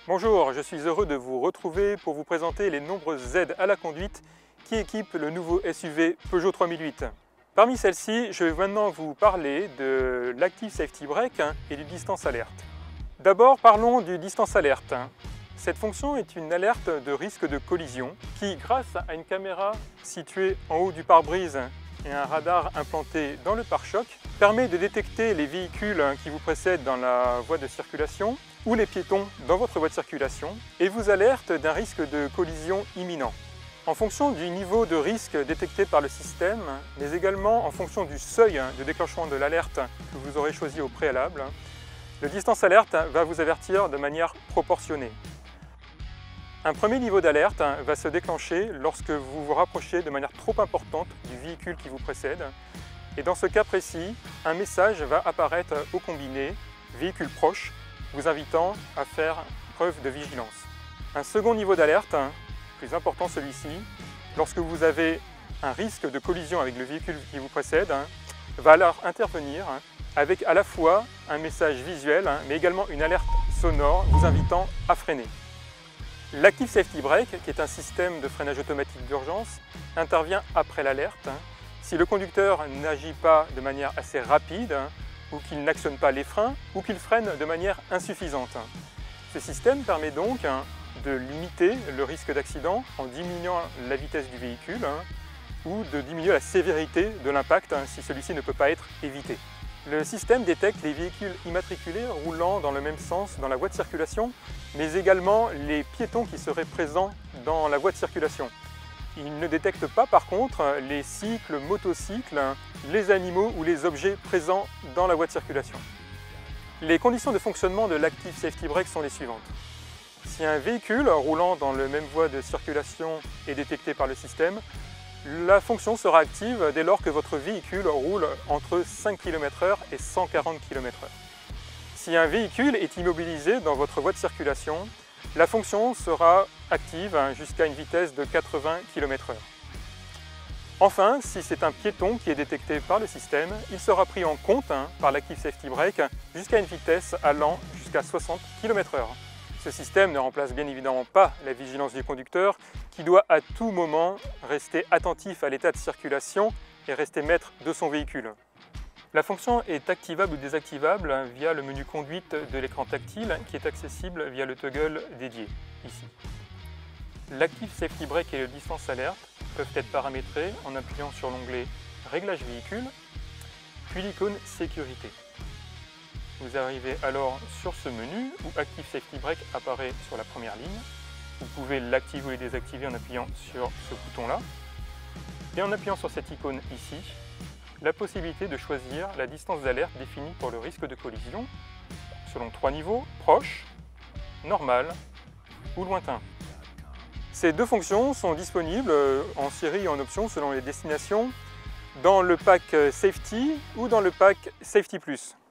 Bonjour, je suis heureux de vous retrouver pour vous présenter les nombreuses aides à la conduite qui équipent le nouveau SUV Peugeot 3008. Parmi celles-ci, je vais maintenant vous parler de l'Active Safety Brake et du Distance Alert. D'abord, parlons du Distance Alert. Cette fonction est une alerte de risque de collision qui, grâce à une caméra située en haut du pare-brise et un radar implanté dans le pare-choc, permet de détecter les véhicules qui vous précèdent dans la voie de circulation ou les piétons dans votre voie de circulation et vous alerte d'un risque de collision imminent. En fonction du niveau de risque détecté par le système, mais également en fonction du seuil de déclenchement de l'alerte que vous aurez choisi au préalable, le Distance Alert va vous avertir de manière proportionnée. Un premier niveau d'alerte va se déclencher lorsque vous vous rapprochez de manière trop importante du véhicule qui vous précède. Et dans ce cas précis, un message va apparaître au combiné « Véhicule proche », vous invitant à faire preuve de vigilance. Un second niveau d'alerte, plus important celui-ci, lorsque vous avez un risque de collision avec le véhicule qui vous précède, va alors intervenir avec à la fois un message visuel, mais également une alerte sonore vous invitant à freiner. L'Active Safety Brake, qui est un système de freinage automatique d'urgence, intervient après l'alerte si le conducteur n'agit pas de manière assez rapide ou qu'il n'actionne pas les freins ou qu'il freine de manière insuffisante. Ce système permet donc de limiter le risque d'accident en diminuant la vitesse du véhicule ou de diminuer la sévérité de l'impact si celui-ci ne peut pas être évité. Le système détecte les véhicules immatriculés roulant dans le même sens dans la voie de circulation, mais également les piétons qui seraient présents dans la voie de circulation. Il ne détecte pas par contre les cycles, motocycles, les animaux ou les objets présents dans la voie de circulation. Les conditions de fonctionnement de l'Active Safety Brake sont les suivantes. Si un véhicule roulant dans la même voie de circulation est détecté par le système, la fonction sera active dès lors que votre véhicule roule entre 5 km/h et 140 km/h. Si un véhicule est immobilisé dans votre voie de circulation, la fonction sera active jusqu'à une vitesse de 80 km/h. Enfin, si c'est un piéton qui est détecté par le système, il sera pris en compte par l'Active Safety Brake jusqu'à une vitesse allant jusqu'à 60 km/h. Ce système ne remplace bien évidemment pas la vigilance du conducteur qui doit à tout moment rester attentif à l'état de circulation et rester maître de son véhicule. La fonction est activable ou désactivable via le menu conduite de l'écran tactile qui est accessible via le toggle dédié, ici. L'Active Safety Brake et le Distance Alert peuvent être paramétrés en appuyant sur l'onglet Réglages véhicule, puis l'icône Sécurité. Vous arrivez alors sur ce menu où Active Safety Brake apparaît sur la première ligne. Vous pouvez l'activer ou le désactiver en appuyant sur ce bouton-là. Et en appuyant sur cette icône ici, la possibilité de choisir la distance d'alerte définie pour le risque de collision selon 3 niveaux, proche, normal ou lointain. Ces deux fonctions sont disponibles en série et en option selon les destinations dans le pack Safety ou dans le pack Safety Plus.